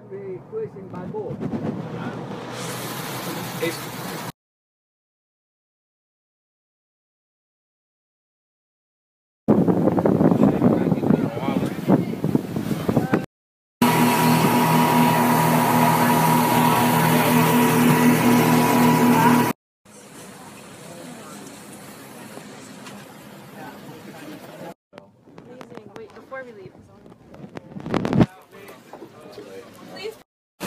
be cruising by boat. Wait, before we leave. Please.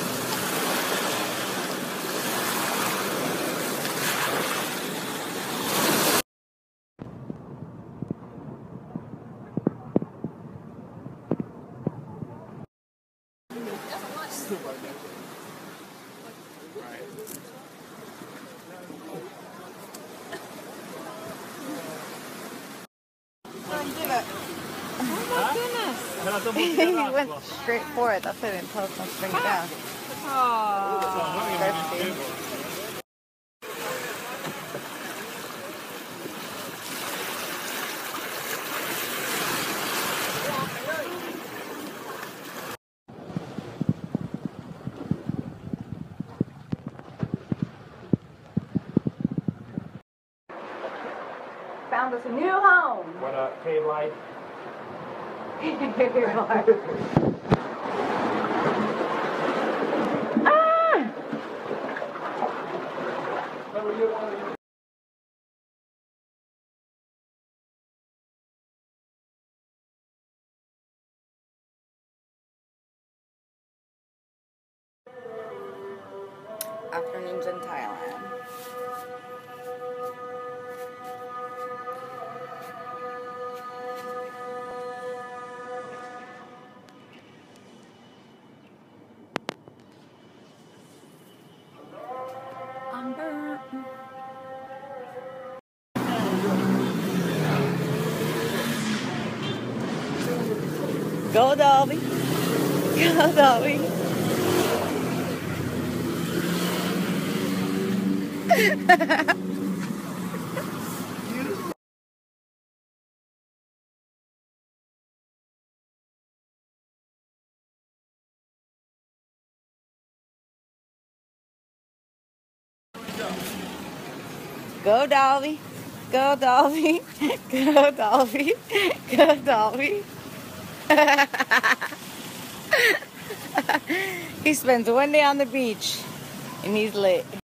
He went straight for it. That's why I didn't tell us not to bring it down. Found us a new home. What up, cave life? Afternoons in Thailand. I'm burnt. Go Dolby. Go Dolby. Go Dolby. Go Dolby. Go Dolby. Go Dolby. He spends one day on the beach and he's lit.